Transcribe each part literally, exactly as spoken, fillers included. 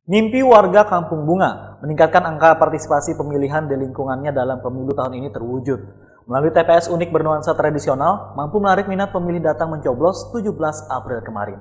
Mimpi warga Kampung Bunga meningkatkan angka partisipasi pemilihan di lingkungannya dalam pemilu tahun ini terwujud. Melalui T P S unik bernuansa tradisional, mampu menarik minat pemilih datang mencoblos tujuh belas April kemarin.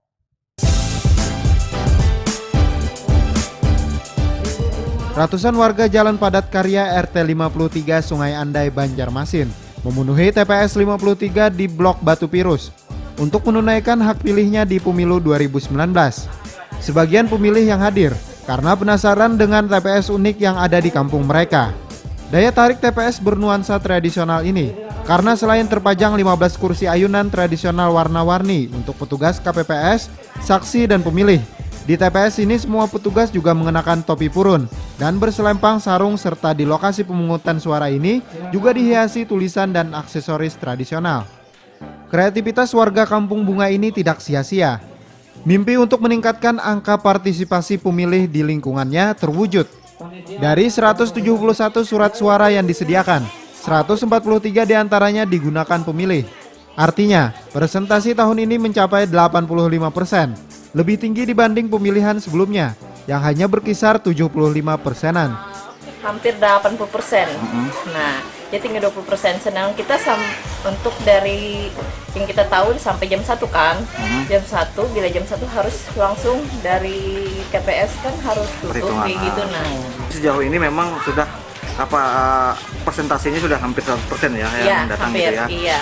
Ratusan warga Jalan Padat Karya R T lima puluh tiga Sungai Andai, Banjarmasin memenuhi T P S lima puluh tiga di Blok Batu Pirus untuk menunaikan hak pilihnya di pemilu dua ribu sembilan belas. Sebagian pemilih yang hadir karena penasaran dengan T P S unik yang ada di kampung mereka. Daya tarik T P S bernuansa tradisional ini karena selain terpajang lima belas kursi ayunan tradisional warna-warni untuk petugas K P P S, saksi dan pemilih. Di T P S ini semua petugas juga mengenakan topi purun dan berselempang sarung, serta di lokasi pemungutan suara ini juga dihiasi tulisan dan aksesoris tradisional. Kreativitas warga Kampung Bunga ini tidak sia-sia. Mimpi untuk meningkatkan angka partisipasi pemilih di lingkungannya terwujud. Dari seratus tujuh puluh satu surat suara yang disediakan, seratus empat puluh tiga diantaranya digunakan pemilih. Artinya, presentasi tahun ini mencapai delapan puluh lima persen, lebih tinggi dibanding pemilihan sebelumnya, yang hanya berkisar tujuh puluh lima persenan. Hampir delapan puluh persen. Nah, jadi tinggal dua puluh persen. Sedangkan kita untuk dari yang kita tahu sampai jam satu kan. Uh-huh. Jam satu, bila jam satu harus langsung dari T P S kan harus tutup kayak gitu. Nah, sejauh ini memang sudah apa persentasenya sudah hampir seratus persen ya yang ya, datang hampir, gitu ya. Iya.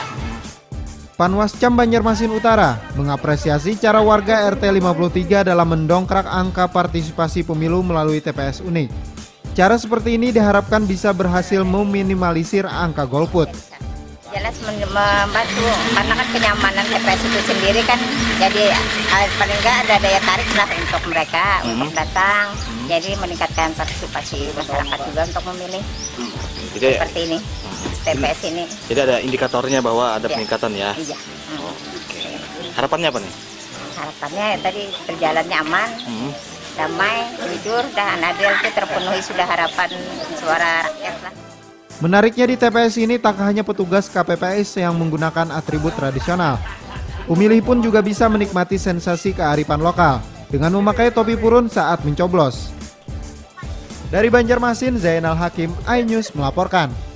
Panwascam Banjarmasin Utara mengapresiasi cara warga R T lima puluh tiga dalam mendongkrak angka partisipasi pemilu melalui T P S unik. Cara seperti ini diharapkan bisa berhasil meminimalisir angka golput. Jelas membantu, karena kan kenyamanan T P S itu sendiri kan, jadi paling nggak ada daya tarik lah untuk mereka hmm. untuk datang. Hmm. Jadi meningkatkan partisipasi masyarakat juga untuk memilih hmm. Jadi, seperti ini, T P S ini. Jadi ada indikatornya bahwa ada ya. peningkatan ya? Iya. Hmm. Oh, okay. Harapannya apa nih? Harapannya tadi berjalannya aman. Hmm. damai, jujur, dan adil itu terpenuhi sudah harapan suara rakyat lah. Menariknya di T P S ini tak hanya petugas K P P S yang menggunakan atribut tradisional. Pemilih pun juga bisa menikmati sensasi kearifan lokal dengan memakai topi purun saat mencoblos. Dari Banjarmasin, Zainal Hakim, iNews melaporkan.